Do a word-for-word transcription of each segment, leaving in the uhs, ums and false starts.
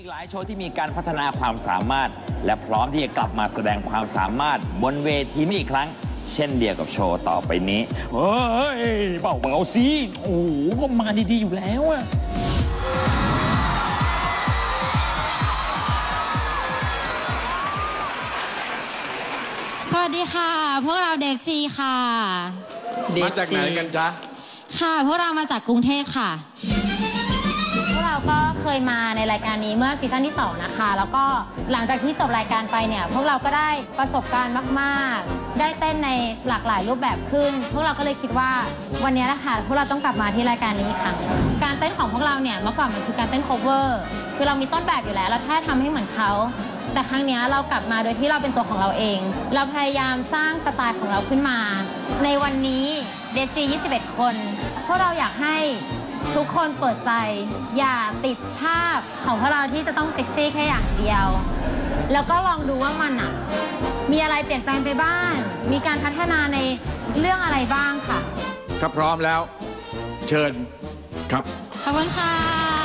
หลายโชว์ที่มีการพัฒนาความสามารถและพร้อมที่จะกลับมาแสดงความสามารถบนเวทีนี้อีกครั้งเช่นเดียวกับโชว์ต่อไปนี้เฮ้ยเบาเบาสิโอ้โหก็มาดีๆอยู่แล้วอะสวัสดีค่ะพวกเราเด็กจีค่ะมาจากไหนกันจ๊ะค่ะพวกเรามาจากกรุงเทพค่ะพวกเราก็เคยมาในรายการนี้เมื่อซีซั่นที่สองนะคะแล้วก็หลังจากที่จบรายการไปเนี่ยพวกเราก็ได้ประสบการณ์มากๆได้เต้นในหลากหลายรูปแบบขึ้นพวกเราก็เลยคิดว่าวันนี้นะคะพวกเราต้องกลับมาที่รายการนี้อีกครั้งการเต้นของพวกเราเนี่ยเมื่อก่อนมันคือการเต้น cover คือเรามีต้นแบบอยู่แล้วเราแค่ทำให้เหมือนเขาแต่ครั้งนี้เรากลับมาโดยที่เราเป็นตัวของเราเองเราพยายามสร้างสไตล์ของเราขึ้นมาในวันนี้เดซียี่สิบเอ็ดคนพวกเราอยากให้ทุกคนเปิดใจอย่าติดภาพของพวกเราที่จะต้องเซ็กซี่แค่อย่างเดียวแล้วก็ลองดูว่ามันอ่ะมีอะไรเปลี่ยนแปลงไปบ้างมีการพัฒนาในเรื่องอะไรบ้างค่ะถ้าพร้อมแล้วเชิญครับขอบคุณค่ะ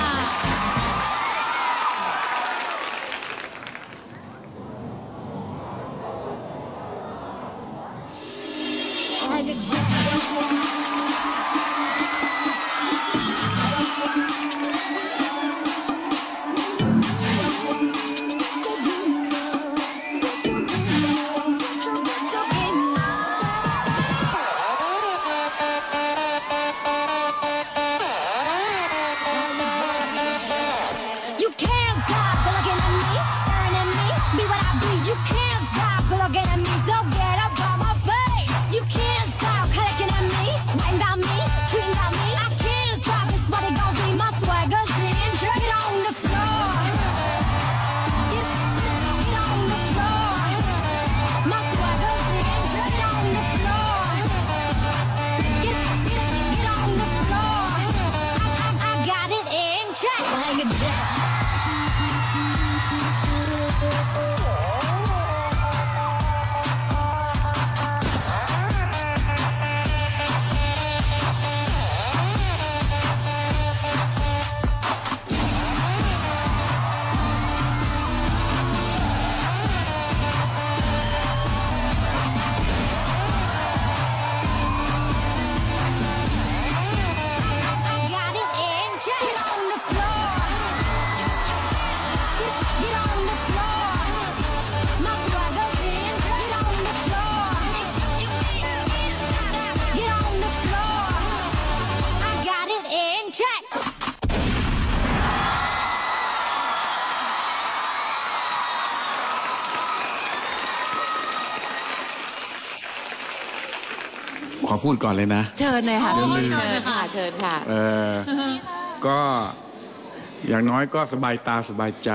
ขอพูดก่อนเลยนะเชิญเลยค่ะเชิญค่ะเชิญค่ะเออก็อย่างน้อยก็สบายตาสบายใจ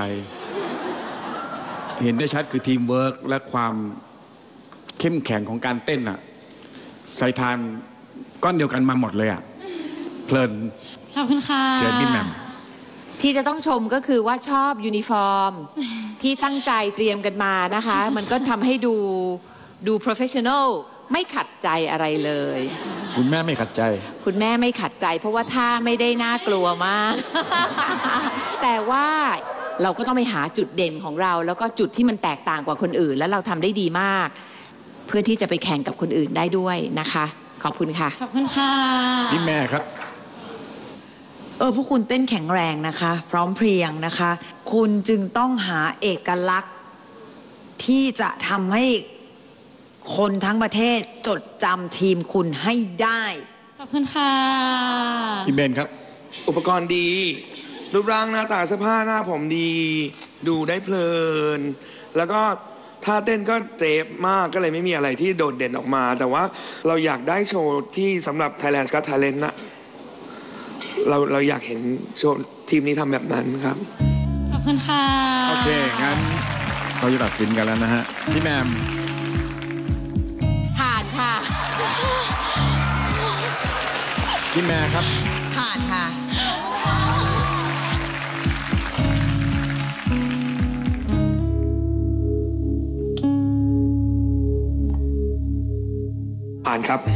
เห็นได้ชัดคือทีมเวิร์กและความเข้มแข็งของการเต้นอ่ะใส่ทานก้อนเดียวกันมาหมดเลยอ่ะเพลินขอบคุณค่ะเจอพี่แหม่มที่จะต้องชมก็คือว่าชอบยูนิฟอร์มที่ตั้งใจเตรียมกันมานะคะมันก็ทำให้ดูดู professionalไม่ขัดใจอะไรเลยคุณแม่ไม่ขัดใจคุณแม่ไม่ขัดใจเพราะว่าท่าไม่ได้น่ากลัวมาก แต่ว่าเราก็ต้องไปหาจุดเด่นของเราแล้วก็จุดที่มันแตกต่างกว่าคนอื่นแล้วเราทำได้ดีมากเพื่อที่จะไปแข่งกับคนอื่นได้ด้วยนะคะขอบคุณค่ะขอบคุณค่ะพี่แม่ครับเออพวกคุณเต้นแข็งแรงนะคะพร้อมเพรียงนะคะคุณจึงต้องหาเอกลักษณ์ที่จะทำให้คนทั้งประเทศจดจำทีมคุณให้ได้ขอบคุณค่ะพี่เบนครับอุปกรณ์ดีรูปร่างหน้าตาเสื้อผ้าหน้าผมดีดูได้เพลินแล้วก็ท่าเต้นก็เจ็บมากก็เลยไม่มีอะไรที่โดดเด่นออกมาแต่ว่าเราอยากได้โชว์ที่สำหรับ Thailand Got Talent นะเราเราอยากเห็นโชว์ทีมนี้ทำแบบนั้นครับขอบคุณค่ะโอเคงั้นเราจะตัดสินกันแล้วนะฮะพี่แมมผ่านค่ะพี่แม่ครับผ่านค่ะผ่านครับ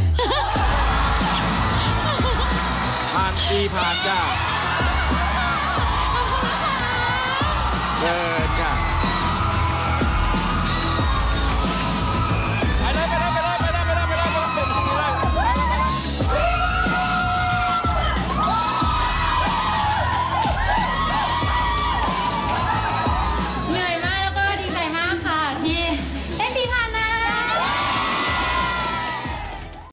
ผ่านดีผ่านจ้าเออ